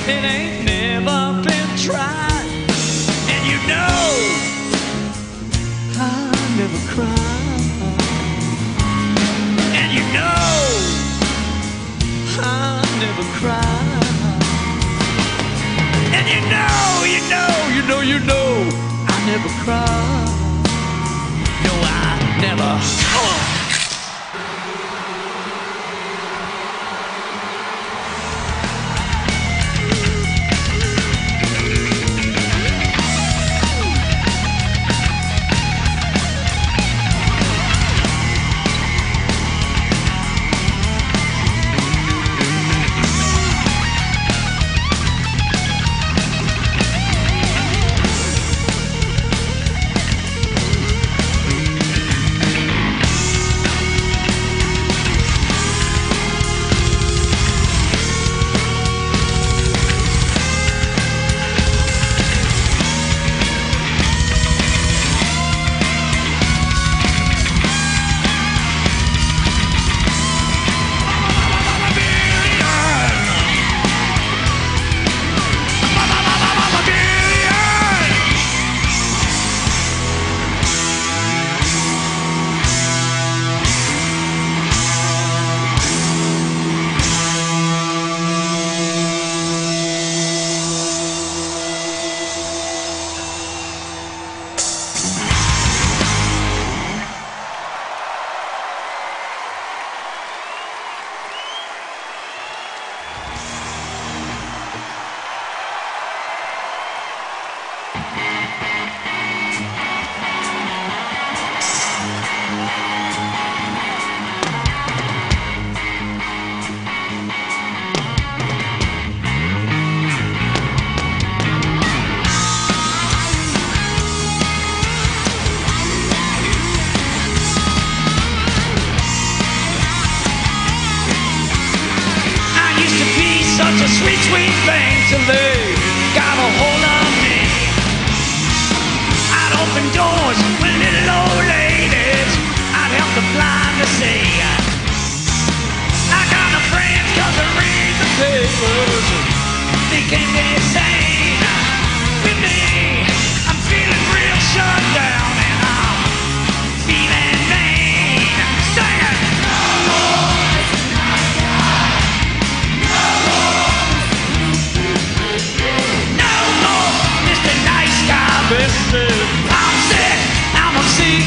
it ain't never been tried. And you know I never cry. And you know I never cry. And you know I never cry. No, I never. Such a sweet, sweet thing to lay, got a hold of me. I'd open doors with little old ladies, I'd help the blind to see. I got no friends 'cause I read the papers, they came to say with me, I'm feeling real shut down and I'm feeling vain. Sing it! I'm sick, I'm on sick.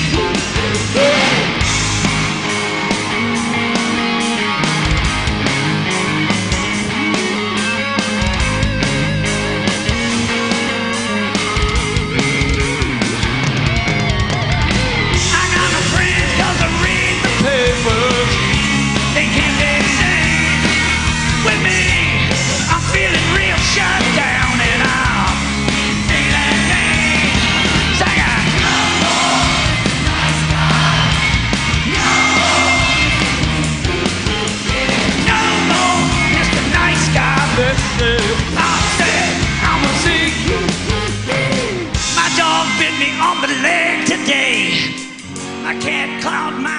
I got no friends 'cause I read the papers, they can't be seen with me. I'm feeling real shut down and I'm feeling vain. My dog bit me on the leg today. I can't cloud my